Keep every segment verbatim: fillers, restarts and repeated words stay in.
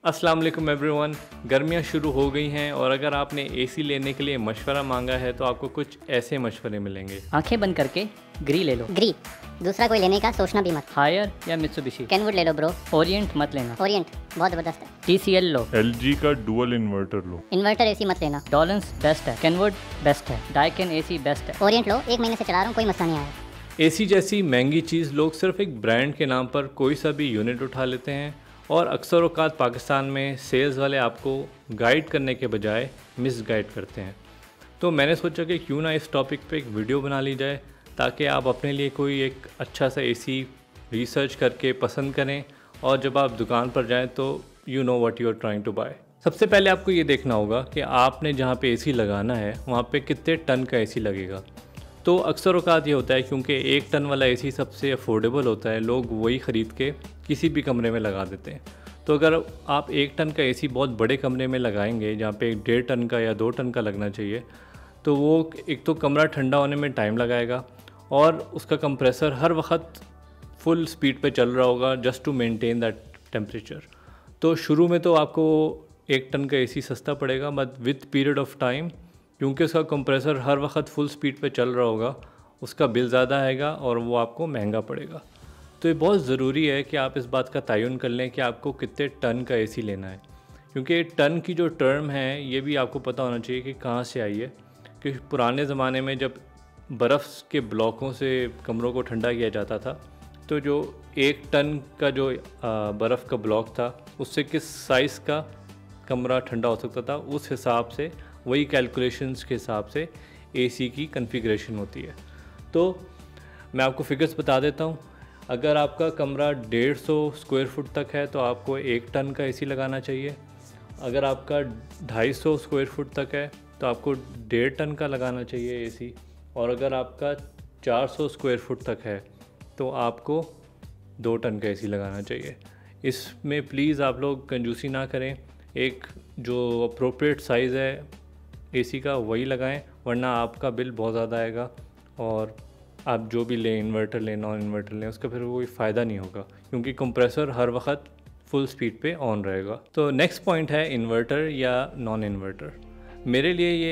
अस्सलाम वालेकुम एवरीवन। गर्मियाँ शुरू हो गई हैं और अगर आपने एसी लेने के लिए मशवरा मांगा है तो आपको कुछ ऐसे मशवरे मिलेंगे। आंखें बंद करके ग्री ले लो। ग्री दूसरा कोई लेने का सोचना भी मत। हायर या मित्सुबिशी। कैनवुड ले लो ब्रो। ओरिएंट मत लेना। ओरिएंट बहुत ज़बरदस्त है। टीसीएल लो। एलजी का डुअल इन्वर्टर लो। इन्वर्टर एसी मत लेना। डॉलन्स बेस्ट है। कैनवुड बेस्ट है। डाइकिन एसी बेस्ट है। ओरिएंट लो, एक महीने से चला रहा हूँ, कोई मसला नहीं आया। एसी जैसी महंगी चीज़ लोग सिर्फ एक ब्रांड के नाम पर कोई सा भी यूनिट उठा लेते हैं और अक्सर औक़ात पाकिस्तान में सेल्स वाले आपको गाइड करने के बजाय मिस गाइड करते हैं। तो मैंने सोचा कि क्यों ना इस टॉपिक पे एक वीडियो बना ली जाए ताकि आप अपने लिए कोई एक अच्छा सा एसी रिसर्च करके पसंद करें और जब आप दुकान पर जाएं तो you know what you are trying to buy. सबसे पहले आपको ये देखना होगा कि आपने जहाँ पे एसी लगाना है वहाँ पे कितने टन का एसी लगेगा। तो अक्सर औक़ात ये होता है क्योंकि एक टन वाला एसी सबसे अफोर्डेबल होता है, लोग वही ख़रीद के किसी भी कमरे में लगा देते हैं। तो अगर आप एक टन का एसी बहुत बड़े कमरे में लगाएंगे जहाँ पे एक डेढ़ टन का या दो टन का लगना चाहिए तो वो एक तो कमरा ठंडा होने में टाइम लगाएगा और उसका कंप्रेसर हर वक्त फुल स्पीड पे चल रहा होगा just to maintain that temperature. तो शुरू में तो आपको एक टन का एसी सस्ता पड़ेगा, but with period of time क्योंकि उसका कंप्रेसर हर वक्त फुल स्पीड पे चल रहा होगा उसका बिल ज़्यादा आएगा और वो आपको महंगा पड़ेगा। तो ये बहुत ज़रूरी है कि आप इस बात का तयन कर लें कि आपको कितने टन का एसी लेना है, क्योंकि टन की जो टर्म है ये भी आपको पता होना चाहिए कि कहाँ से आई है। कि पुराने ज़माने में जब बर्फ़ के ब्लॉकों से कमरों को ठंडा किया जाता था तो जो एक टन का जो बर्फ़ का ब्लॉक था उससे किस साइज़ का कमरा ठंडा हो सकता था उस हिसाब से वही कैलकुलेशंस के हिसाब से एसी की कॉन्फ़िगरेशन होती है। तो मैं आपको फिगर्स बता देता हूँ। अगर आपका कमरा डेढ़ सौ स्क्वायर फुट तक है तो आपको एक टन का एसी लगाना चाहिए। अगर आपका ढाई सौ स्क्वायर फुट तक है तो आपको डेढ़ टन का लगाना चाहिए एसी। और अगर आपका चार सौ स्क्वायर फुट तक है तो आपको दो टन का एसी लगाना चाहिए। इसमें प्लीज़ आप लोग कंजूसी ना करें, एक जो अप्रोप्रिएट साइज़ है एसी का वही लगाएं, वरना आपका बिल बहुत ज़्यादा आएगा और आप जो भी लें, इन्वर्टर लें, नॉन इन्वर्टर लें, उसका फिर कोई फ़ायदा नहीं होगा क्योंकि कंप्रेसर हर वक्त फुल स्पीड पे ऑन रहेगा। तो नेक्स्ट पॉइंट है इन्वर्टर या नॉन इन्वर्टर। मेरे लिए ये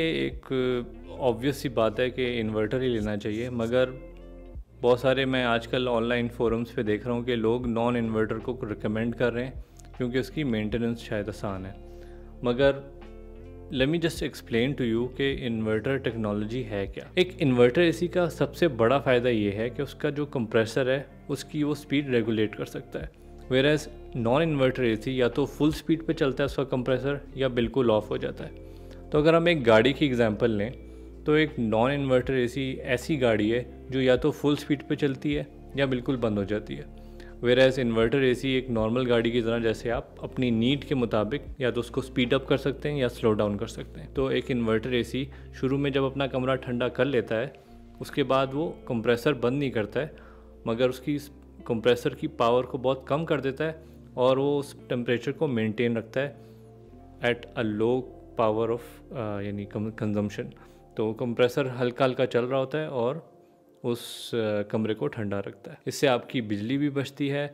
एक ऑब्वियस सी बात है कि इन्वर्टर ही लेना चाहिए, मगर बहुत सारे मैं आजकल ऑनलाइन फोरम्स पे देख रहा हूँ कि लोग नॉन इन्वर्टर को रिकमेंड कर रहे हैं क्योंकि उसकी मेंटेनेंस शायद आसान है। मगर let me just explain to you कि इन्वर्टर टेक्नोलॉजी है क्या। एक इन्वर्टर एसी का सबसे बड़ा फ़ायदा ये है कि उसका जो कंप्रेसर है उसकी वो स्पीड रेगुलेट कर सकता है, whereas non inverter AC या तो फुल स्पीड पे चलता है उसका कंप्रेसर या बिल्कुल ऑफ हो जाता है। तो अगर हम एक गाड़ी की एग्जांपल लें तो एक नॉन इन्वर्टर एसी ऐसी गाड़ी है जो या तो फुल स्पीड पे चलती है या बिल्कुल बंद हो जाती है, वेयर एज इन्वर्टर एसी एक नॉर्मल गाड़ी की तरह जैसे आप अपनी नीड के मुताबिक या तो उसको स्पीड अप कर सकते हैं या स्लो डाउन कर सकते हैं। तो एक इन्वर्टर एसी शुरू में जब अपना कमरा ठंडा कर लेता है उसके बाद वो कंप्रेसर बंद नहीं करता है, मगर उसकी कंप्रेसर की पावर को बहुत कम कर देता है और वो उस टेम्परेचर को मेंटेन रखता है at a low power of यानी कंजम्पशन। तो कंप्रेसर हल्का हल्का चल रहा होता है और उस कमरे को ठंडा रखता है। इससे आपकी बिजली भी बचती है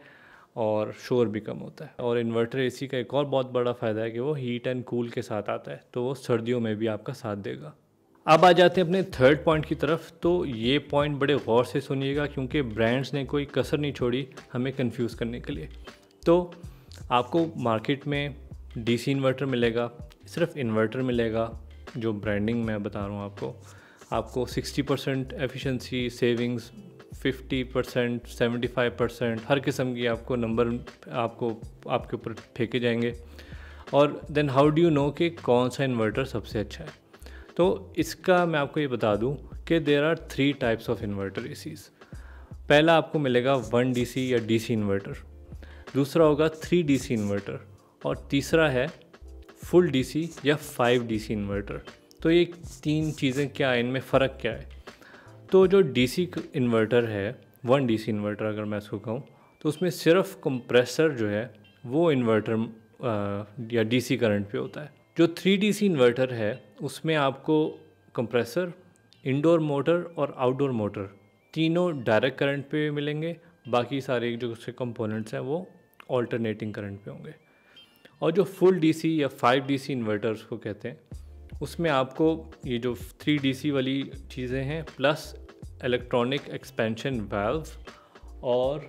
और शोर भी कम होता है। और इन्वर्टर एसी का एक और बहुत बड़ा फ़ायदा है कि वो हीट एंड कूल के साथ आता है, तो वो सर्दियों में भी आपका साथ देगा। अब आ जाते हैं अपने थर्ड पॉइंट की तरफ। तो ये पॉइंट बड़े गौर से सुनिएगा क्योंकि ब्रांड्स ने कोई कसर नहीं छोड़ी हमें कंफ्यूज करने के लिए। तो आपको मार्केट में डीसी इन्वर्टर मिलेगा, सिर्फ इन्वर्टर मिलेगा जो ब्रांडिंग मैं बता रहा हूँ आपको। आपको साठ परसेंट एफिशिएंसी सेविंग्स, पचास परसेंट, पचहत्तर परसेंट, हर किस्म की आपको नंबर आपको आपके ऊपर फेंके जाएंगे। और then how do you know कि कौन सा इन्वर्टर सबसे अच्छा है। तो इसका मैं आपको ये बता दूं कि there are three types of inverter ACs. पहला आपको मिलेगा वन डीसी या डीसी इन्वर्टर, दूसरा होगा थ्री डीसी इन्वर्टर और तीसरा है फुल डीसी या फाइव डीसी इन्वर्टर। तो ये तीन चीज़ें क्या है, इनमें फ़र्क क्या है। तो जो डीसी इन्वर्टर है, वन डीसी इन्वर्टर अगर मैं इसको कहूँ, तो उसमें सिर्फ कंप्रेसर जो है वो इन्वर्टर या डीसी करंट पे होता है। जो थ्री डीसी इन्वर्टर है उसमें आपको कंप्रेसर, इंडोर मोटर और आउटडोर मोटर तीनों डायरेक्ट करंट पे मिलेंगे, बाकी सारे जो उसके कंपोनेंट्स हैं वो ऑल्टरनेटिंग करंट पे होंगे। और जो फुल डीसी या फाइव डीसी इन्वर्टर्स को कहते हैं, उसमें आपको ये जो थ्री डीसी वाली चीज़ें हैं प्लस इलेक्ट्रॉनिक एक्सपेंशन वाल्व और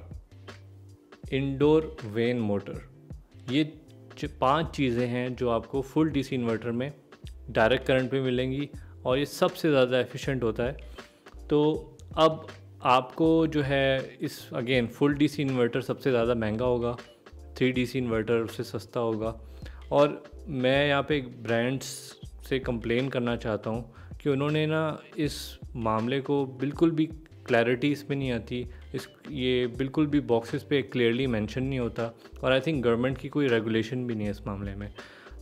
इंडोर वेन मोटर, ये पांच चीज़ें हैं जो आपको फुल डीसी इन्वर्टर में डायरेक्ट करंट पे मिलेंगी और ये सबसे ज़्यादा एफिशिएंट होता है। तो अब आपको जो है इस अगेन फुल डीसी इन्वर्टर सबसे ज़्यादा महंगा होगा, थ्री डीसी इन्वर्टर उससे सस्ता होगा। और मैं यहाँ पे एक ब्रांड्स से कंप्लेन करना चाहता हूँ कि उन्होंने ना इस मामले को बिल्कुल भी क्लैरिटी इसमें नहीं आती, इस ये बिल्कुल भी बॉक्सेस पे क्लियरली मेंशन नहीं होता और आई थिंक गवर्नमेंट की कोई रेगुलेशन भी नहीं है इस मामले में।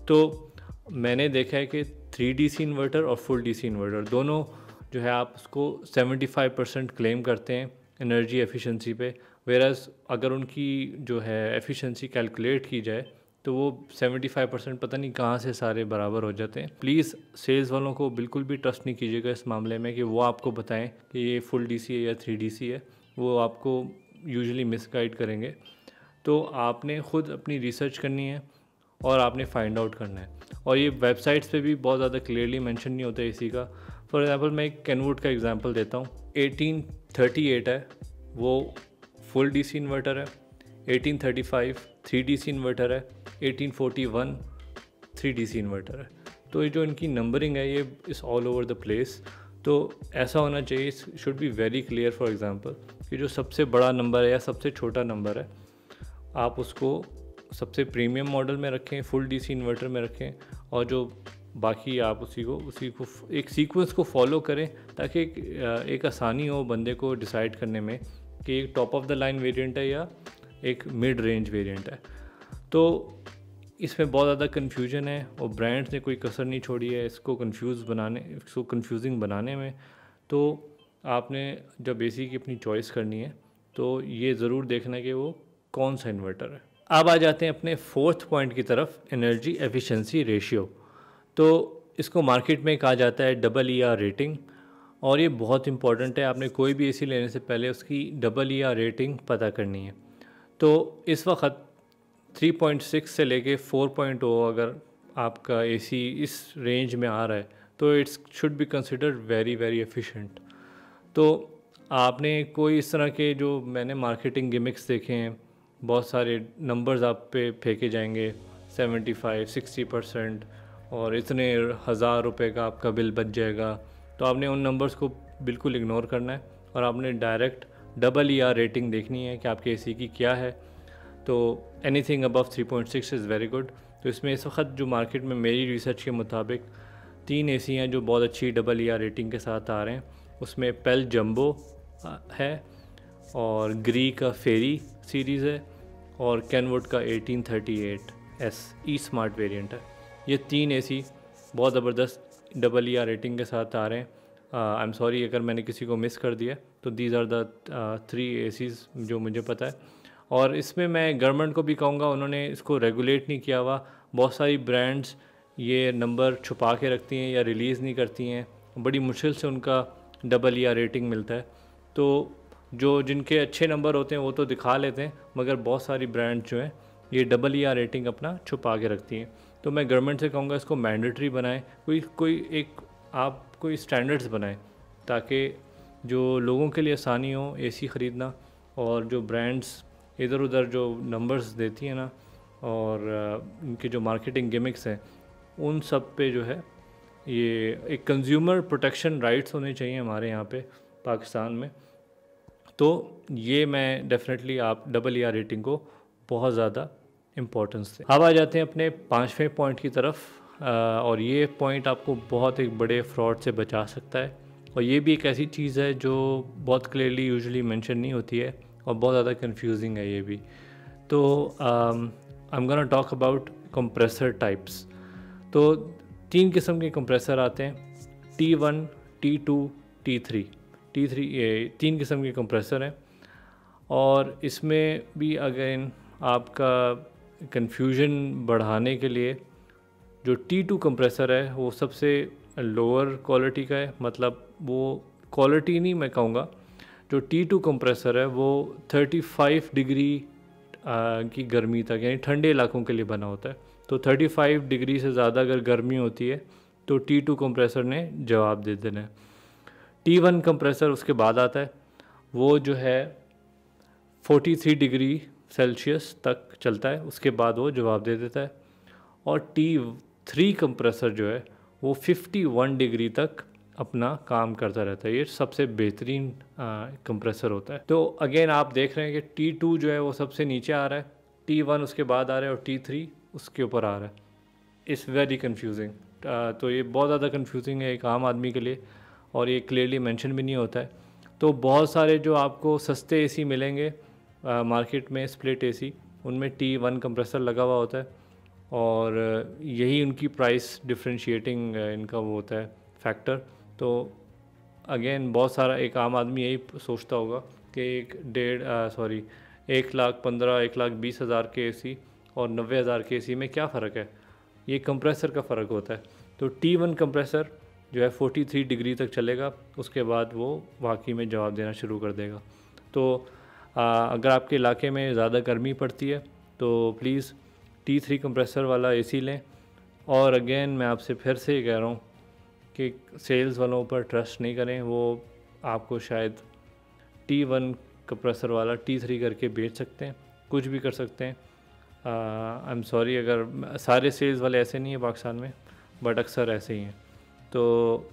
तो मैंने देखा है कि थ्री डीसी इन्वर्टर और फुल डीसी इन्वर्टर दोनों जो है आप उसको सेवेंटी फाइव परसेंट क्लेम करते हैं एनर्जी एफिशिएंसी पे, वेराज अगर उनकी जो है एफिशिएंसी कैलकुलेट की जाए तो वो सेवेंटी फाइव परसेंट पता नहीं कहाँ से सारे बराबर हो जाते हैं। प्लीज़ सेल्स वालों को बिल्कुल भी ट्रस्ट नहीं कीजिएगा इस मामले में कि वो आपको बताएं कि ये फुल डीसी है या थ्री डीसी है, वो आपको यूजुअली मिसगाइड करेंगे। तो आपने ख़ुद अपनी रिसर्च करनी है और आपने फाइंड आउट करना है। और ये वेबसाइट्स पे भी बहुत ज़्यादा क्लियरली मेंशन नहीं होता इसी का। फॉर एग्ज़ाम्पल मैं एक कैनवुड का एग्ज़ाम्पल देता हूँ। एटीन थर्टी एट है वो फुल डीसी इन्वर्टर है, eighteen thirty five three DC inverter है, eighteen forty one three DC inverter है। तो ये जो इनकी नंबरिंग है ये इस ऑल ओवर द प्लेस। तो ऐसा होना चाहिए, should be very clear. For example कि जो सबसे बड़ा नंबर है या सबसे छोटा नंबर है आप उसको सबसे प्रीमियम मॉडल में रखें, फुल डीसी इन्वर्टर में रखें, और जो बाकी आप उसी को उसी को एक सीक्वेंस को फॉलो करें ताकि एक, एक आसानी हो बंदे को डिसाइड करने में कि एक top of the line variant है या एक मिड रेंज वेरिएंट है। तो इसमें बहुत ज़्यादा कन्फ्यूजन है और ब्रांड्स ने कोई कसर नहीं छोड़ी है इसको कंफ्यूज बनाने इसको कंफ्यूजिंग बनाने में। तो आपने जब एसी की अपनी चॉइस करनी है तो ये ज़रूर देखना है कि वो कौन सा इन्वर्टर है। अब आ जाते हैं अपने फोर्थ पॉइंट की तरफ, एनर्जी एफिशिएंसी रेशियो। तो इसको मार्केट में कहा जाता है डबल ई आर रेटिंग, और ये बहुत इंपॉर्टेंट है। आपने कोई भी एसी लेने से पहले उसकी डबल ई आर रेटिंग पता करनी है। तो इस वक्त थ्री पॉइंट सिक्स से लेके फोर पॉइंट ज़ीरो अगर आपका एसी इस रेंज में आ रहा है तो it's should be considered very very efficient. तो आपने कोई इस तरह के जो मैंने मार्केटिंग गिमिक्स देखे हैं, बहुत सारे नंबर्स आप पे फेंके जाएंगे, सेवेंटी फाइव सिक्सटी परसेंट और इतने हज़ार रुपए का आपका बिल बच जाएगा। तो आपने उन नंबर्स को बिल्कुल इग्नोर करना है और आपने direct double E R rating देखनी है कि आपके एसी की क्या है। तो anything above three point six is very good. तो इसमें इस वक्त जो मार्केट में मेरी रिसर्च के मुताबिक तीन एसी हैं जो बहुत अच्छी डबल ई आर रेटिंग के साथ आ रहे हैं। उसमें पेल जंबो है और ग्री का फेरी सीरीज़ है और कैनवुड का eighteen thirty eight S E smart variant है। ये तीन एसी बहुत ज़बरदस्त डबल ई आर रेटिंग के साथ आ रहे हैं। आई एम सॉरी अगर मैंने किसी को मिस कर दिया, तो these are the three ACs जो मुझे पता है। और इसमें मैं गवर्नमेंट को भी कहूँगा, उन्होंने इसको रेगुलेट नहीं किया हुआ। बहुत सारी ब्रांड्स ये नंबर छुपा के रखती हैं या रिलीज़ नहीं करती हैं, बड़ी मुश्किल से उनका डबल ई आर रेटिंग मिलता है। तो जो जिनके अच्छे नंबर होते हैं वो तो दिखा लेते हैं, मगर बहुत सारी ब्रांड जो हैं ये डबल ई आर रेटिंग अपना छुपा के रखती हैं। तो मैं गवर्नमेंट से कहूँगा इसको मैंडेटरी बनाएं, कोई कोई एक आप कोई स्टैंडर्ड्स बनाएं ताकि जो लोगों के लिए आसानी हो एसी ख़रीदना। और जो ब्रांड्स इधर उधर जो नंबर्स देती हैं ना और इनके जो मार्केटिंग गिमिक्स हैं उन सब पे जो है ये एक कंज्यूमर प्रोटेक्शन राइट्स होने चाहिए हमारे यहाँ पे पाकिस्तान में। तो ये मैं डेफिनेटली आप डबल ई आर रेटिंग को बहुत ज़्यादा इम्पोर्टेंस दें। अब आ जाते हैं अपने पाँचवें पॉइंट की तरफ, और ये पॉइंट आपको बहुत एक बड़े फ्रॉड से बचा सकता है। और ये भी एक ऐसी चीज़ है जो बहुत क्लियरली यूजुअली मेंशन नहीं होती है और बहुत ज़्यादा कंफ्यूजिंग है ये भी। तो I am gonna talk about compressor types. तो तीन किस्म के कंप्रेसर आते हैं, T one, T two, T three. T three ये तीन किस्म के कंप्रेसर हैं। और इसमें भी अगेन आपका कन्फ्यूजन बढ़ाने के लिए जो टी टू कंप्रेसर है वो सबसे लोअर क्वालिटी का है, मतलब वो क्वालिटी नहीं मैं कहूँगा। जो टी टू कंप्रेसर है वो थर्टी फाइव डिग्री की गर्मी तक यानी ठंडे इलाकों के लिए बना होता है। तो पैंतीस डिग्री से ज़्यादा अगर गर्मी होती है तो टी टू कंप्रेसर ने जवाब दे देना है। टी वन कंप्रेसर उसके बाद आता है, वो जो है तैंतालीस डिग्री सेल्सियस तक चलता है, उसके बाद वो जवाब दे देता है। और टी थ्री कंप्रेसर जो है वो इक्यावन डिग्री तक अपना काम करता रहता है। ये सबसे बेहतरीन कंप्रेसर होता है। तो अगेन आप देख रहे हैं कि टी टू जो है वो सबसे नीचे आ रहा है, टी वन उसके बाद आ रहा है और टी थ्री उसके ऊपर आ रहा है। It's very confusing. तो ये बहुत ज़्यादा कन्फ्यूजिंग है एक आम आदमी के लिए, और ये क्लियरली मेंशन भी नहीं होता है। तो बहुत सारे जो आपको सस्ते एसी मिलेंगे मार्केट में, स्प्लिट एसी, उनमें टी वन कंप्रेसर लगा हुआ होता है, और यही उनकी प्राइस डिफरेंशिएटिंग इनका वो होता है फैक्टर। तो अगेन बहुत सारा एक आम आदमी यही सोचता होगा कि एक डेढ़ सॉरी एक लाख पंद्रह एक लाख बीस हज़ार के एसी और नब्बे हज़ार के एसी में क्या फ़र्क है। ये कंप्रेसर का फ़र्क होता है। तो टी वन कंप्रेसर जो है तैंतालीस डिग्री तक चलेगा, उसके बाद वो वाकई में जवाब देना शुरू कर देगा। तो आ, अगर आपके इलाके में ज़्यादा गर्मी पड़ती है तो प्लीज़ टी थ्री कंप्रेसर वाला एसी लें। और अगेन मैं आपसे फिर से ये कह रहा हूँ कि सेल्स वालों पर ट्रस्ट नहीं करें, वो आपको शायद टी वन कंप्रेसर वाला टी थ्री करके बेच सकते हैं, कुछ भी कर सकते हैं। आई एम सॉरी अगर सारे सेल्स वाले ऐसे नहीं हैं पाकिस्तान में, बट अक्सर ऐसे ही हैं। तो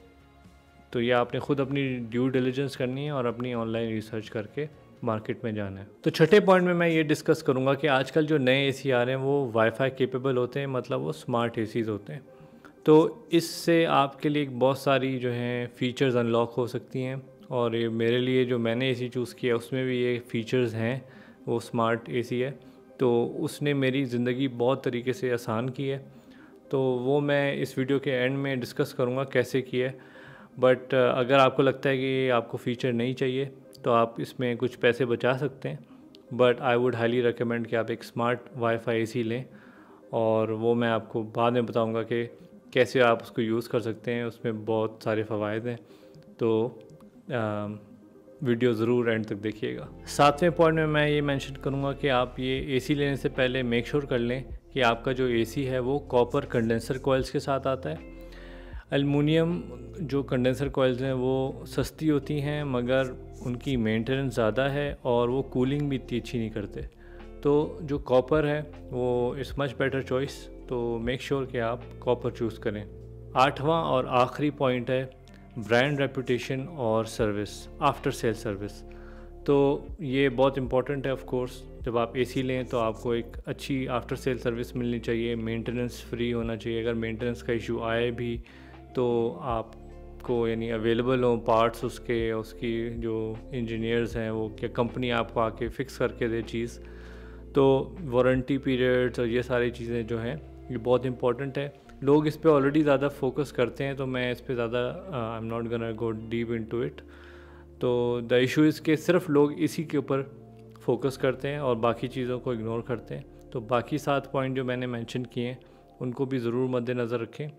तो ये आपने ख़ुद अपनी ड्यू डिलिजेंस करनी है और अपनी ऑनलाइन रिसर्च करके मार्केट में जाना है। तो छठे पॉइंट में मैं ये डिस्कस करूँगा कि आजकल जो नए एसी आ रहे हैं वो वाईफाई केपेबल होते हैं, मतलब वो स्मार्ट एसीज़ होते हैं। तो इससे आपके लिए बहुत सारी जो हैं फ़ीचर्स अनलॉक हो सकती हैं, और ये मेरे लिए जो मैंने एसी चूज़ किया उसमें भी ये फ़ीचर्स हैं, वो स्मार्ट एसी है। तो उसने मेरी ज़िंदगी बहुत तरीके से आसान की है। तो वो मैं इस वीडियो के एंड में डिस्कस करूँगा कैसे की है। बट अगर आपको लगता है कि आपको फ़ीचर नहीं चाहिए तो आप इसमें कुछ पैसे बचा सकते हैं, but I would highly recommend कि आप एक स्मार्ट वाईफाई एसी लें, और वो मैं आपको बाद में बताऊंगा कि कैसे आप उसको यूज़ कर सकते हैं। उसमें बहुत सारे फ़वाइद हैं, तो आ, वीडियो ज़रूर एंड तक देखिएगा। सातवें पॉइंट में मैं ये मेंशन करूँगा कि आप ये एसी लेने से पहले मेक श्योर कर लें कि आपका जो एसी है वो कॉपर कंडेंसर कॉइल्स के साथ आता है। एल्युमिनियम जो कंडेंसर कॉइल्स हैं वो सस्ती होती हैं, मगर उनकी मेंटेनेंस ज़्यादा है और वो कूलिंग भी इतनी अच्छी नहीं करते। तो जो कॉपर है वो इज़ मच बेटर चॉइस, तो मेक श्योर कि आप कॉपर चूज़ करें। आठवां और आखिरी पॉइंट है ब्रांड रेपुटेशन और सर्विस, आफ्टर सेल सर्विस। तो ये बहुत इंपॉर्टेंट है। ऑफ कोर्स जब आप एसी लें तो आपको एक अच्छी आफ्टर सेल सर्विस मिलनी चाहिए, मेंटेनेंस फ्री होना चाहिए। अगर मेंटेनेंस का इशू आए भी तो आपको यानी अवेलेबल हो पार्ट्स उसके, उसकी जो इंजीनियर्स हैं वो क्या कंपनी आपको आके फ़िक्स करके दे चीज़। तो वारंटी पीरियड्स और ये सारी चीज़ें जो हैं ये बहुत इंपॉर्टेंट है। लोग इस पे ऑलरेडी ज़्यादा फोकस करते हैं, तो मैं इस पे ज़्यादा I am not gonna go deep into it. तो द इशू इज़ के सिर्फ लोग इसी के ऊपर फोकस करते हैं और बाकी चीज़ों को इग्नोर करते हैं। तो बाकी सात पॉइंट जो मैंने मेंशन किए हैं उनको भी ज़रूर मद्देनज़र रखें,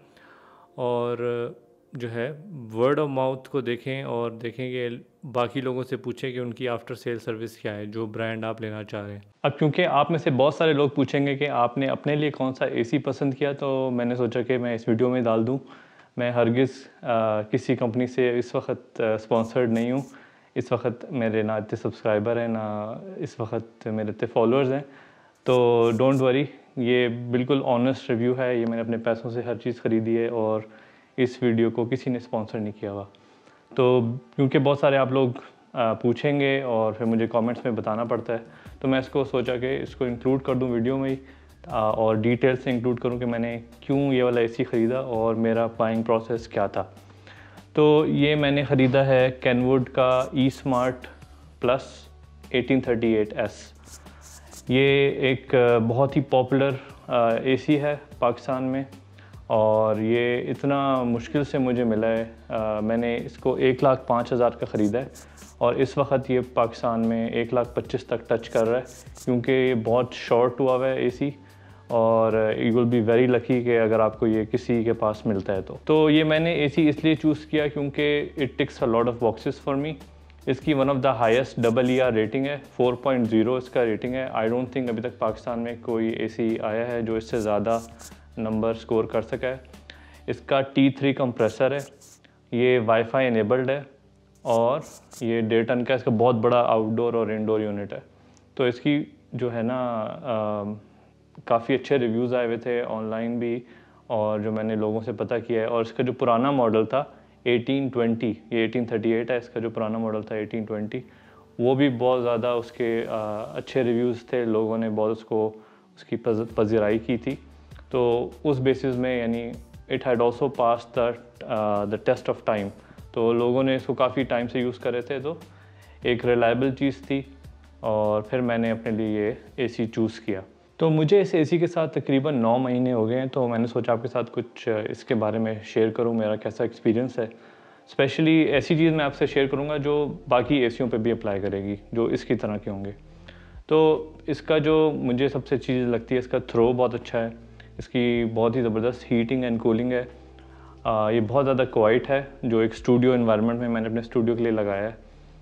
और जो है वर्ड ऑफ माउथ को देखें और देखें कि बाकी लोगों से पूछें कि उनकी आफ्टर सेल सर्विस क्या है, जो ब्रांड आप लेना चाह रहे हैं। अब क्योंकि आप में से बहुत सारे लोग पूछेंगे कि आपने अपने लिए कौन सा एसी पसंद किया, तो मैंने सोचा कि मैं इस वीडियो में डाल दूं। मैं हरगिज़ किसी कंपनी से इस वक्त स्पॉन्सर्ड नहीं हूं। इस वक्त मेरे ना इतने सब्सक्राइबर हैं, ना इस वक्त मेरे इतने फॉलोअर्स हैं। तो डोंट वरी, ये बिल्कुल ऑनेस्ट रिव्यू है। ये मैंने अपने पैसों से हर चीज़ ख़रीदी है और इस वीडियो को किसी ने स्पॉन्सर नहीं किया हुआ। तो क्योंकि बहुत सारे आप लोग पूछेंगे और फिर मुझे कमेंट्स में बताना पड़ता है, तो मैं इसको सोचा कि इसको इंक्लूड कर दूं वीडियो में ही, और डिटेल से इंक्लूड करूं कि मैंने क्यों ये वाला एसी ख़रीदा और मेरा बाइंग प्रोसेस क्या था। तो ये मैंने ख़रीदा है कैनवुड का E smart plus eighteen thirty eight S. ये एक बहुत ही पॉपुलर एसी है पाकिस्तान में, और ये इतना मुश्किल से मुझे मिला है। आ, मैंने इसको एक लाख पाँच हज़ार का ख़रीदा है और इस वक्त ये पाकिस्तान में एक लाख पच्चीस तक टच कर रहा है, क्योंकि ये बहुत शॉर्ट हुआ हुआ है एसी, और you will be very lucky कि अगर आपको ये किसी के पास मिलता है तो। तो ये मैंने एसी इसलिए चूज़ किया क्योंकि it ticks a lot of boxes for me. इसकी one of the highest double E R rating है, फोर पॉइंट ज़ीरो इसका रेटिंग है। आई डोंट थिंक अभी तक पाकिस्तान में कोई एसी आया है जो इससे ज़्यादा नंबर स्कोर कर सका है। इसका टी थ्री कंप्रेसर है, ये वाईफाई इनेबल्ड है और ये डेढ़ टन का इसका बहुत बड़ा आउटडोर और इंडोर यूनिट है। तो इसकी जो है ना काफ़ी अच्छे रिव्यूज़ आए हुए थे ऑनलाइन भी, और जो मैंने लोगों से पता किया है। और इसका जो पुराना मॉडल था एटीन ट्वेंटी, ये एटीन थर्टी एट है, इसका जो पुराना मॉडल था एटीन ट्वेंटी, वो भी बहुत ज़्यादा उसके आ, अच्छे रिव्यूज़ थे, लोगों ने बहुत उसको उसकी पज़िराई की थी। तो उस बेसिस में यानी it had also pass the the test of time, तो लोगों ने इसको काफ़ी टाइम से यूज़ कर रहे थे, तो एक रिलायबल चीज़ थी। और फिर मैंने अपने लिए ये एसी चूज़ किया। तो मुझे इस एसी के साथ तकरीबन नौ महीने हो गए हैं, तो मैंने सोचा आपके साथ कुछ इसके बारे में शेयर करूं, मेरा कैसा एक्सपीरियंस है। स्पेशली ऐसी चीज़ मैं आपसे शेयर करूंगा जो बाकी एसियों पे भी अप्लाई करेगी, जो इसकी तरह के होंगे। तो इसका जो मुझे सबसे चीज़ लगती है, इसका थ्रो बहुत अच्छा है, इसकी बहुत ही ज़बरदस्त हीटिंग एंड कूलिंग है। आ, ये बहुत ज़्यादा क्वाइट है, जो एक स्टूडियो इन्वायरमेंट में मैंने अपने स्टूडियो के लिए लगाया है।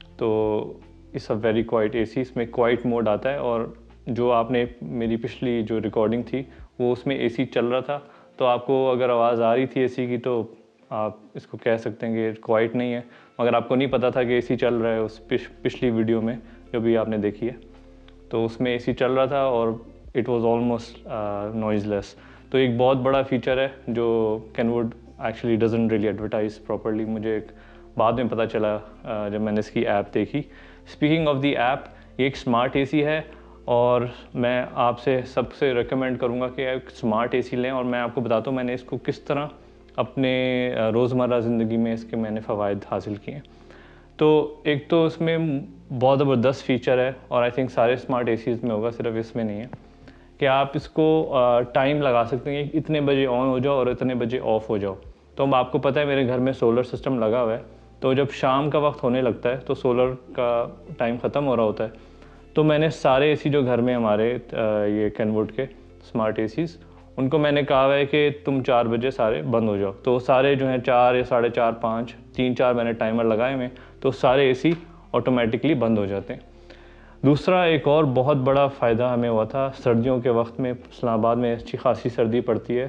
तो it's a very quiet AC, इसमें क्वाइट मोड आता है। और जो आपने मेरी पिछली जो रिकॉर्डिंग थी वो उसमें एसी चल रहा था, तो आपको अगर आवाज़ आ रही थी एसी की तो आप इसको कह सकते हैं कि क्वाइट नहीं है, मगर आपको नहीं पता था कि एसी चल रहा है। उस पिछ, पिछली वीडियो में जो भी आपने देखी है, तो उसमें एसी चल रहा था और इट वाज ऑलमोस्ट नॉइज़लेस। तो एक बहुत बड़ा फीचर है जो Kenwood actually doesn't really advertise properly. मुझे एक बाद में पता चला uh, जब मैंने इसकी ऐप देखी। स्पीकिंग ऑफ द ऐप, ये एक स्मार्ट एसी है और मैं आपसे सबसे रिकमेंड करूँगा कि एक स्मार्ट एसी लें। और मैं आपको बताता हूँ मैंने इसको किस तरह अपने रोज़मर्रा ज़िंदगी में इसके मैंने फ़वाइद हासिल किए हैं। तो एक तो इसमें बहुत ज़बरदस्त फ़ीचर है, और आई थिंक सारे स्मार्ट एसीज़ में होगा, सिर्फ इसमें नहीं है, कि आप इसको टाइम लगा सकते हैं, इतने बजे ऑन हो जाओ और इतने बजे ऑफ़ हो जाओ। तो अब आपको पता है मेरे घर में सोलर सिस्टम लगा हुआ है, तो जब शाम का वक्त होने लगता है तो सोलर का टाइम ख़त्म हो रहा होता है, तो मैंने सारे एसी जो घर में हमारे ये कैनवुड के स्मार्ट एसीज़, उनको मैंने कहा है कि तुम चार बजे सारे बंद हो जाओ। तो सारे जो हैं चार या साढ़े चार पाँच तीन चार मैंने टाइमर लगाए हुए, तो सारे एसी ऑटोमेटिकली बंद हो जाते हैं। दूसरा एक और बहुत बड़ा फ़ायदा हमें हुआ था, सर्दियों के वक्त में इस्लामाबाद में अच्छी खासी सर्दी पड़ती है,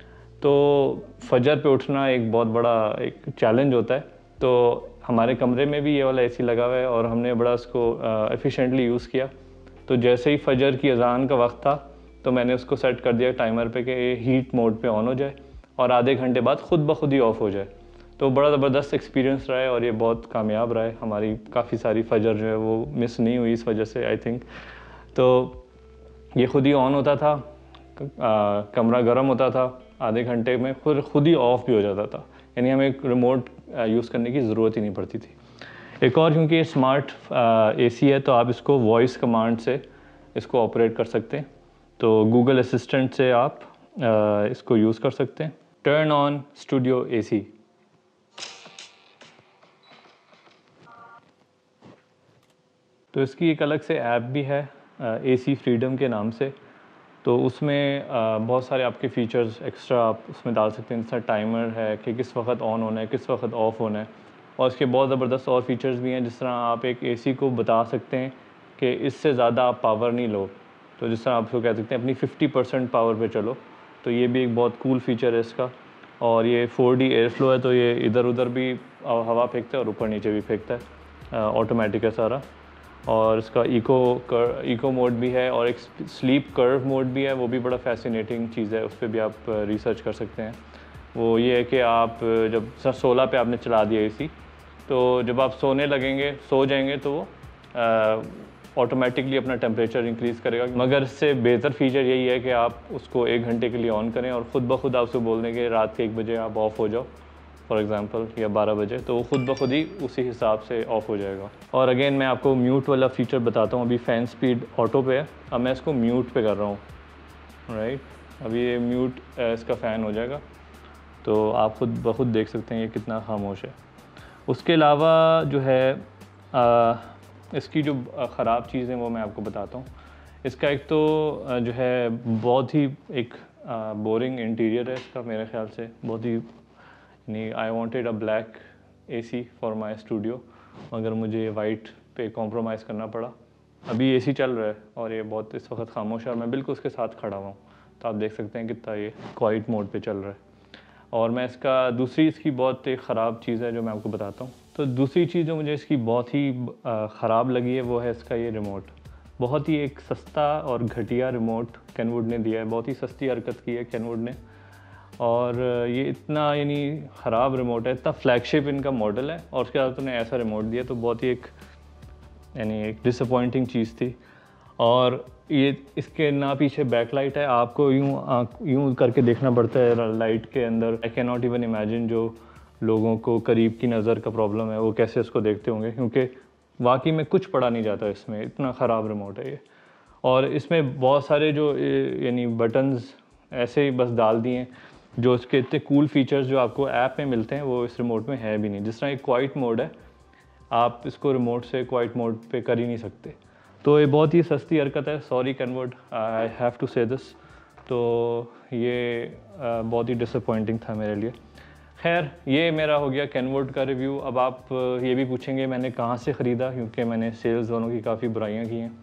तो फजर पे उठना एक बहुत बड़ा एक चैलेंज होता है। तो हमारे कमरे में भी ये वाला एसी लगा हुआ है और हमने बड़ा उसको एफिशिएंटली यूज़ किया। तो जैसे ही फजर की अजान का वक्त था तो मैंने उसको सेट कर दिया टाइमर पे कि ये हीट मोड पे ऑन हो जाए और आधे घंटे बाद ख़ुद ब खुद ही ऑफ़ हो जाए। तो बड़ा ज़बरदस्त एक्सपीरियंस रहा है और ये बहुत कामयाब रहा है। हमारी काफ़ी सारी फजर जो है वो मिस नहीं हुई इस वजह से आई थिंक। तो ये ख़ुद ही ऑन होता था, आ, कमरा गर्म होता था, आधे घंटे में खुद खुद ही ऑफ़ भी हो जाता था, यानी हमें रिमोट यूज़ करने की ज़रूरत ही नहीं पड़ती थी। एक और क्योंकि ये स्मार्ट एसी है तो आप इसको वॉइस कमांड से इसको ऑपरेट कर सकते हैं। तो गूगल असिस्टेंट से आप आ, इसको यूज़ कर सकते हैं। Turn on studio AC. तो इसकी एक अलग से ऐप भी है एसी फ्रीडम के नाम से। तो उसमें आ, बहुत सारे आपके फ़ीचर्स एक्स्ट्रा आप उसमें डाल सकते हैं, जैसा टाइमर है कि किस वक्त ऑन होना है, किस वक्त ऑफ़ होना है, और इसके बहुत ज़बरदस्त और फीचर्स भी हैं। जिस तरह आप एक एसी को बता सकते हैं कि इससे ज़्यादा आप पावर नहीं लो, तो जिस तरह आप उसको कह सकते हैं अपनी फिफ्टी परसेंट पावर पे चलो, तो ये भी एक बहुत कूल फीचर है इसका। और ये फोर डी एयर फ्लो है, तो ये इधर उधर भी हवा फेंकता है और ऊपर नीचे भी फेंकता है, ऑटोमेटिक है सारा। और इसका इको कर इको मोड भी है और एक स्लीप कर्व मोड भी है, वो भी बड़ा फैसिनेटिंग चीज़ है, उस पर भी आप रिसर्च कर सकते हैं। वो ये है कि आप जब सर सोलह पे आपने चला दिया एसी, तो जब आप सोने लगेंगे सो जाएंगे तो वो ऑटोमेटिकली अपना टेम्परेचर इंक्रीज़ करेगा। मगर इससे बेहतर फीचर यही है कि आप उसको एक घंटे के लिए ऑन करें और ख़ुद ब खुद आपसे बोल दें कि रात के एक बजे आप ऑफ़ हो जाओ फॉर एग्ज़ाम्पल, या बारह बजे, तो वो ख़ुद ब खुद ही उसी हिसाब से ऑफ़ हो जाएगा। और अगेन मैं आपको म्यूट वाला फ़ीचर बताता हूँ। अभी फ़ैन स्पीड ऑटो पे है, अब मैं इसको म्यूट पे कर रहा हूँ, राइट। अभी ये म्यूट इसका फ़ैन हो जाएगा, तो आप ख़ुद ब खुद देख सकते हैं ये कितना खामोश है। उसके अलावा जो है आ, इसकी जो ख़राब चीज़ें वो मैं आपको बताता हूँ। इसका एक तो जो है बहुत ही एक बोरिंग इंटीरियर है इसका, मेरे ख्याल से बहुत ही नहीं। I wanted a black AC for my studio, मगर मुझे वाइट पे कॉम्प्रोमाइज़ करना पड़ा। अभी एसी चल रहा है और ये बहुत इस वक्त खामोश है और मैं बिल्कुल उसके साथ खड़ा हुआ हूँ, तो आप देख सकते हैं कितना ये क्वाइट मोड पे चल रहा है। और मैं इसका दूसरी इसकी बहुत एक ख़राब चीज़ है जो मैं आपको बताता हूँ। तो दूसरी चीज़ जो मुझे इसकी बहुत ही ख़राब लगी है वो है इसका ये रिमोट। बहुत ही एक सस्ता और घटिया रिमोट कैनवुड ने दिया है, बहुत ही सस्ती हरकत की है कैनवुड ने। और ये इतना यानी ख़राब रिमोट है, इतना फ्लैगशिप इनका मॉडल है और उसके बाद उन्होंने ऐसा रिमोट दिया, तो बहुत ही एक यानी एक डिसअपॉइंटिंग चीज़ थी। और ये इसके ना पीछे बैकलाइट है, आपको यूँ यूँ करके देखना पड़ता है लाइट के अंदर। I can not even imagine जो लोगों को करीब की नज़र का प्रॉब्लम है वो कैसे इसको देखते होंगे, क्योंकि वाकई में कुछ पढ़ा नहीं जाता इसमें, इतना ख़राब रिमोट है ये। और इसमें बहुत सारे जो यानी बटन्स ऐसे ही बस डाल दिए हैं, जो इसके इतने कूल फीचर्स जो आपको ऐप में मिलते हैं वो इस रिमोट में है भी नहीं। जिस तरह एक क्वाइट मोड है, आप इसको रिमोट से क्वाइट मोड पे कर ही नहीं सकते। तो ये बहुत ही सस्ती हरकत है, sorry Kenwood, I have to say this. तो ये uh, बहुत ही डिसअपॉइंटिंग था मेरे लिए। खैर, ये मेरा हो गया कैनवुड का रिव्यू। अब आप ये भी पूछेंगे मैंने कहाँ से ख़रीदा, क्योंकि मैंने सेल्स दोनों की काफ़ी बुराइयाँ की हैं।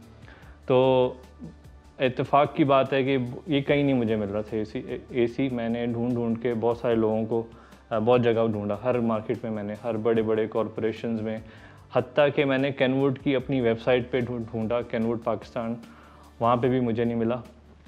तो इत्तेफाक की बात है कि ये कहीं नहीं मुझे मिल रहा था एसी एसी मैंने ढूंढ ढूंढ के बहुत सारे लोगों को बहुत जगह ढूंढा, हर मार्केट में मैंने, हर बड़े बड़े कॉरपोरेशंस में, हत्ता कि मैंने कैनवुड की अपनी वेबसाइट पे ढूंढा, कैनवुड पाकिस्तान, वहाँ पे भी मुझे नहीं मिला।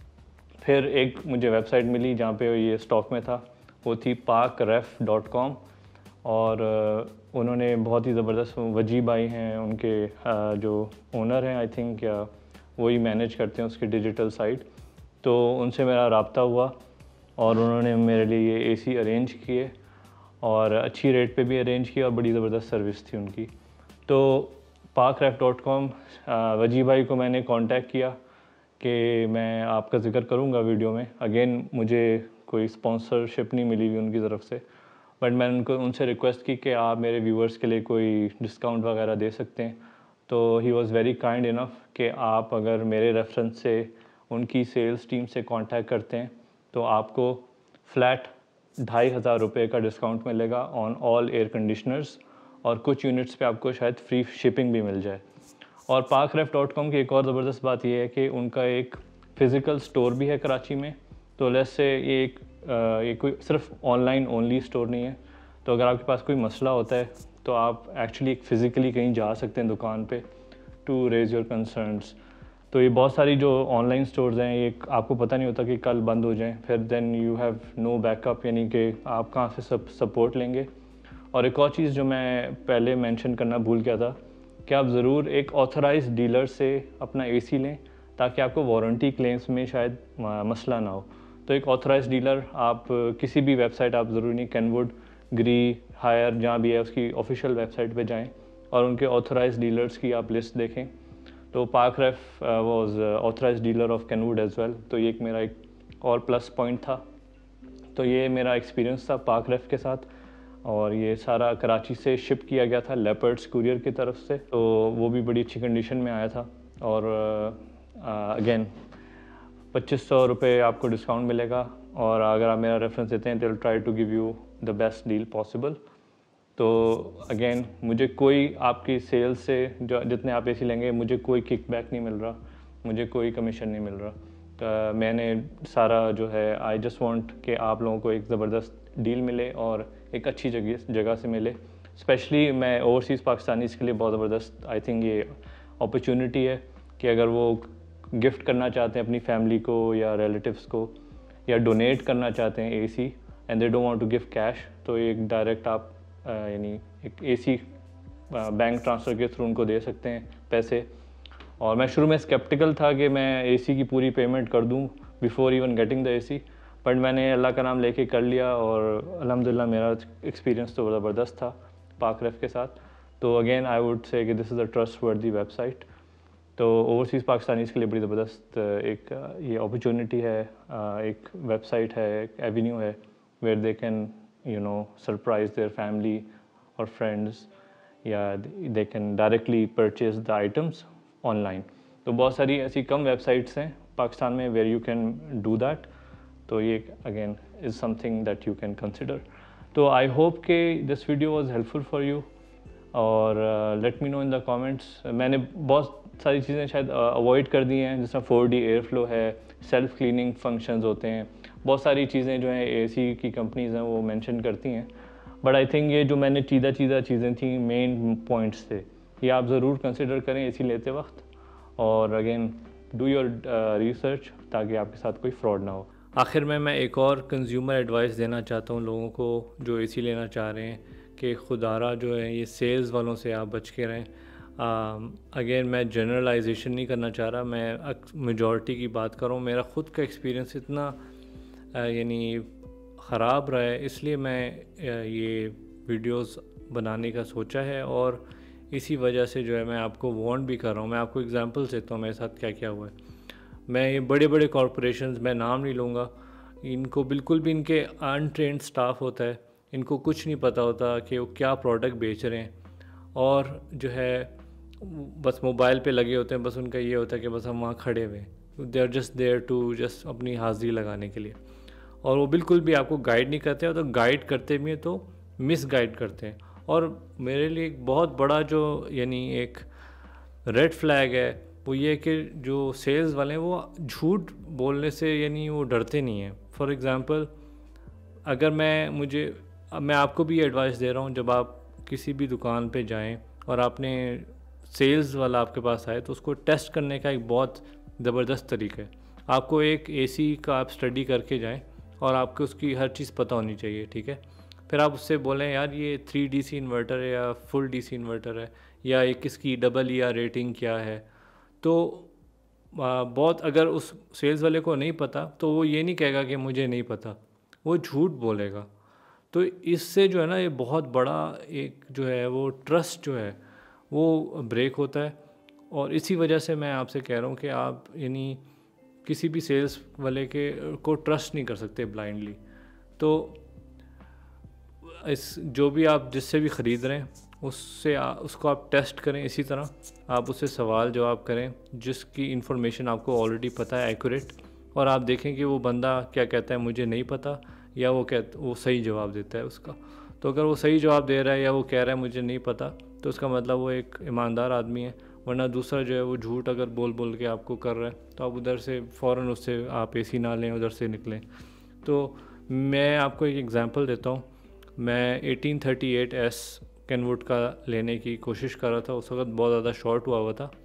फिर एक मुझे वेबसाइट मिली जहाँ पे ये स्टॉक में था, वो थी पाक रेफ डॉट कॉम, और उन्होंने बहुत ही ज़बरदस्त, वजी भाई हैं उनके जो ओनर हैं आई थिंक, या वही मैनेज करते हैं उसकी डिजिटल साइट। तो उनसे मेरा रब्ता हुआ और उन्होंने मेरे लिए ये एसी अरेंज किए और अच्छी रेट पे भी अरेंज किया और बड़ी ज़बरदस्त सर्विस थी उनकी। तो पाक रेफ डॉट कॉम, वजी भाई को मैंने कांटेक्ट किया कि मैं आपका ज़िक्र करूंगा वीडियो में। अगेन मुझे कोई स्पॉन्सरशिप नहीं मिली हुई उनकी तरफ से, बट मैंने उनको उनसे रिक्वेस्ट की कि आप मेरे व्यूअर्स के लिए कोई डिस्काउंट वगैरह दे सकते हैं। तो he was very kind enough कि आप अगर मेरे रेफरेंस से उनकी सेल्स टीम से कांटेक्ट करते हैं तो आपको फ़्लैट ढाई हज़ार रुपये का डिस्काउंट मिलेगा ऑन ऑल एयर कंडीशनर्स, और कुछ यूनिट्स पे आपको शायद फ्री शिपिंग भी मिल जाए। और पाक रेफ डॉट कॉम की एक और ज़बरदस्त बात यह है कि उनका एक फ़िज़िकल स्टोर भी है कराची में। तो लेट्स से ये एक ये कोई सिर्फ ऑनलाइन ओनली स्टोर नहीं है। तो अगर आपके पास कोई मसला होता है तो आप एक्चुअली फ़िज़िकली कहीं जा सकते हैं दुकान पे टू रेज़ योर कंसर्न्स। तो ये बहुत सारी जो ऑनलाइन स्टोर्स हैं, ये आपको पता नहीं होता कि कल बंद हो जाएं, फिर then you have no backup, यानी कि आप कहाँ से सब सपोर्ट लेंगे। और एक और चीज़ जो मैं पहले मेंशन करना भूल गया था कि आप ज़रूर एक ऑथराइज्ड डीलर से अपना एसी लें, ताकि आपको वारंटी क्लेम्स में शायद मसला ना हो। तो एक ऑथराइज्ड डीलर आप किसी भी वेबसाइट, आप ज़रूरी नहीं कैनवुड, ग्री, हायर, जहाँ भी है उसकी ऑफिशियल वेबसाइट पे जाएं और उनके ऑथराइज्ड डीलर्स की आप लिस्ट देखें। तो Pak ref was authorized dealer of Kenwood as well. तो ये एक मेरा एक और प्लस पॉइंट था। तो ये मेरा एक्सपीरियंस था पाक रेफ के साथ, और ये सारा कराची से शिप किया गया था लेपर्ड्स कुरियर की तरफ से। तो वो भी बड़ी अच्छी कंडीशन में आया था। और अगेन पच्चीस सौ रुपये आपको डिस्काउंट मिलेगा, और अगर आप मेरा रेफरेंस देते हैं तो try to give you the best deal possible. तो अगेन मुझे कोई आपकी सेल्स से जो जितने आप एसी लेंगे मुझे कोई किकबैक नहीं मिल रहा, मुझे कोई कमीशन नहीं मिल रहा। तो मैंने सारा जो है आई जस्ट वांट कि आप लोगों को एक ज़बरदस्त डील मिले और एक अच्छी जगह जगह से मिले। स्पेशली मैं ओवरसीज़ पाकिस्तानीज़ के लिए बहुत ज़बरदस्त आई थिंक ये अपॉर्चुनिटी है कि अगर वो गिफ्ट करना चाहते हैं अपनी फैमिली को या रिलेटिव्स को, या डोनेट करना चाहते हैं AC and they don't want to give cash, तो एक डायरेक्ट आप यानी एक एसी बैंक ट्रांसफ़र के थ्रू उनको दे सकते हैं पैसे। और मैं शुरू में स्केप्टिकल था कि मैं एसी की पूरी पेमेंट कर दूं before even getting the AC, but मैंने अल्लाह का नाम लेके कर लिया और अल्हम्दुलिल्लाह मेरा एक्सपीरियंस तो ज़बरदस्त था पाक रेफ के साथ। तो अगेन आई वुड से कि this is a trustworthy website. तो ओवरसीज़ पाकिस्तानीज़ के लिए बड़ी ज़बरदस्त एक ये अपॉर्चुनिटी है, एक वेबसाइट है, एक एवेन्यू है where they can you know surprise their family और फ्रेंड्स, या they can directly purchase the items online. तो बहुत सारी ऐसी कम वेबसाइट्स हैं पाकिस्तान में where you can do that. तो ये again is something that you can consider. तो आई होप कि this video was helpful for you. और let me know in the comments. मैंने बहुत सारी चीज़ें शायद अवॉइड कर दी हैं, जिस तरह फोर डी एयर फ्लो है, सेल्फ क्लीनिंग फंक्शंस होते हैं, बहुत सारी चीज़ें जो हैं एसी की कंपनीज़ हैं वो मेंशन करती हैं। बट आई थिंक ये जो मैंने चीज़ा चीज़ा चीज़ें थी, मेन पॉइंट्स थे, ये आप ज़रूर कंसिडर करें एसी लेते वक्त। और अगेन डू योर रिसर्च ताकि आपके साथ कोई फ्रॉड ना हो। आखिर में मैं एक और कंज्यूमर एडवाइस देना चाहता हूँ लोगों को जो एसी लेना चाह रहे हैं कि खुदारा जो है ये सेल्स वालों से आप बच के रहें। अगेन मैं जनरलाइजेशन नहीं करना चाह रहा, मैं मेजॉरिटी की बात कर रहा हूँ। मेरा ख़ुद का एक्सपीरियंस इतना यानी ख़राब रहा है, इसलिए मैं ये वीडियोस बनाने का सोचा है और इसी वजह से जो है मैं आपको वार्न भी कर रहा हूँ। मैं आपको एग्जांपल्स देता हूँ मेरे साथ क्या क्या हुआ है। मैं ये बड़े बड़े कॉरपोरेशंस, मैं नाम नहीं लूँगा, इनको बिल्कुल भी, इनके अनट्रेंड स्टाफ होता है, इनको कुछ नहीं पता होता कि वो क्या प्रोडक्ट बेच रहे हैं, और जो है बस मोबाइल पे लगे होते हैं। बस उनका ये होता है कि बस हम वहाँ खड़े हुए, they are just there to just अपनी हाज़िरी लगाने के लिए, और वो बिल्कुल भी आपको गाइड नहीं करते, और तो गाइड करते भी हैं तो मिस गाइड करते हैं। और मेरे लिए एक बहुत बड़ा जो यानी एक रेड फ्लैग है वो ये कि जो सेल्स वाले हैं वो झूठ बोलने से यानी वो डरते नहीं हैं। फॉर एग्ज़ाम्पल, अगर मैं मुझे अब मैं आपको भी एडवाइस दे रहा हूँ, जब आप किसी भी दुकान पे जाएं और आपने सेल्स वाला आपके पास आए तो उसको टेस्ट करने का एक बहुत ज़बरदस्त तरीका है। आपको एक एसी का आप स्टडी करके जाएं और आपको उसकी हर चीज़ पता होनी चाहिए, ठीक है। फिर आप उससे बोलें यार ये थ्री डी सी इन्वर्टर है या फुल डी सी इन्वर्टर है, या एक इसकी डबल या रेटिंग क्या है। तो बहुत, अगर उस सेल्स वाले को नहीं पता तो वो ये नहीं कहेगा कि मुझे नहीं पता, वो झूठ बोलेगा। तो इससे जो है ना ये बहुत बड़ा एक जो है वो ट्रस्ट जो है वो ब्रेक होता है। और इसी वजह से मैं आपसे कह रहा हूँ कि आप यानी किसी भी सेल्स वाले के को ट्रस्ट नहीं कर सकते ब्लाइंडली। तो इस जो भी आप जिससे भी ख़रीद रहे हैं उससे आ, उसको आप टेस्ट करें। इसी तरह आप उससे सवाल जवाब करें जिसकी इन्फॉर्मेशन आपको ऑलरेडी पता है एक्यूरेट, और आप देखें कि वो बंदा क्या कहता है मुझे नहीं पता, या वो कह वो सही जवाब देता है उसका। तो अगर वो सही जवाब दे रहा है या वो कह रहा है मुझे नहीं पता, तो उसका मतलब वो एक ईमानदार आदमी है। वरना दूसरा जो है वो झूठ अगर बोल बोल के आपको कर रहा है तो आप उधर से फ़ौरन उससे आप एसी ना लें, उधर से निकलें। तो मैं आपको एक एग्ज़ाम्पल देता हूँ। मैं eighteen thirty eight S Kenwood का लेने की कोशिश कर रहा था, उस वक्त बहुत ज़्यादा शॉर्ट हुआ हुआ था।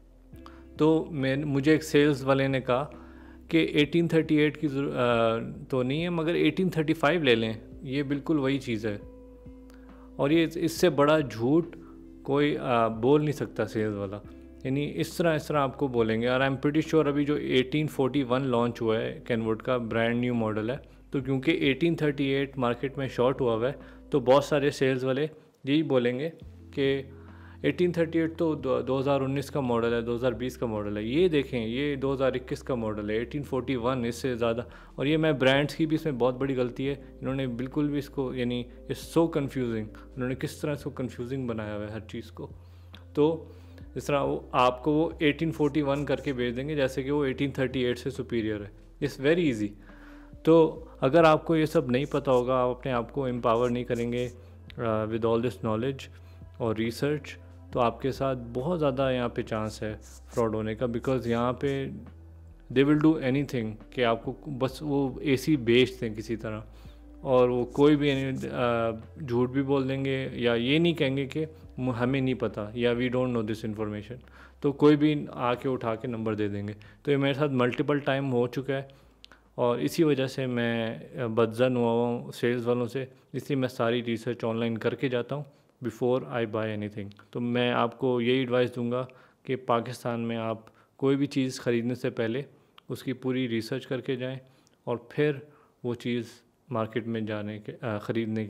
तो मैं मुझे एक सेल्स वाले ने कहा कि एटीन थर्टी एट की तो नहीं है मगर एटीन थर्टी फाइव ले लें, ये बिल्कुल वही चीज़ है। और ये इससे बड़ा झूठ कोई आ, बोल नहीं सकता सेल्स वाला। यानी इस तरह इस तरह आपको बोलेंगे। और आई एम प्रीटी श्योर अभी जो एटीन फोर्टी वन लॉन्च हुआ है कैनवुड का, ब्रांड न्यू मॉडल है, तो क्योंकि एटीन थर्टी एट मार्केट में शॉर्ट हुआ हुआ है तो बहुत सारे सेल्स वाले यही बोलेंगे कि एटीन थर्टी एट तो दो हज़ार उन्नीस का मॉडल है, दो हज़ार बीस का मॉडल है, ये देखें ये दो हज़ार इक्कीस का मॉडल है, एटीन फोर्टी वन इससे ज़्यादा। और ये मैं ब्रांड्स की भी इसमें बहुत बड़ी गलती है, इन्होंने बिल्कुल भी इसको यानी इट्स सो कन्फ्यूजिंग, इन्होंने किस तरह इसको कन्फ्यूजिंग बनाया हुआ है हर चीज़ को। तो इस तरह वो आपको वो एटीन फोर्टी वन करके भेज देंगे जैसे कि वो एटीन थर्टी एट से सुपीरियर है। It's very easy. तो अगर आपको ये सब नहीं पता होगा, आप अपने आप को एम्पावर नहीं करेंगे विद ऑल दिस नॉलेज और रिसर्च, तो आपके साथ बहुत ज़्यादा यहाँ पे चांस है फ्रॉड होने का। बिकॉज़ यहाँ पे दे विल डू एनीथिंग कि आपको बस वो एसी बेच दें किसी तरह, और वो कोई भी झूठ भी बोल देंगे या ये नहीं कहेंगे कि हमें नहीं पता या we don't know this information, तो कोई भी आके उठा के नंबर दे देंगे। तो ये मेरे साथ मल्टीपल टाइम हो चुका है और इसी वजह से मैं बदज़न हुआ हूँ सेल्स वालों से, इसलिए मैं सारी रिसर्च ऑनलाइन करके जाता हूँ बिफ़ोर आई बाय एनीथिंग। तो मैं आपको यही एडवाइस दूंगा कि पाकिस्तान में आप कोई भी चीज़ ख़रीदने से पहले उसकी पूरी रिसर्च करके जाएं और फिर वो चीज़ मार्केट में जाने के ख़रीदने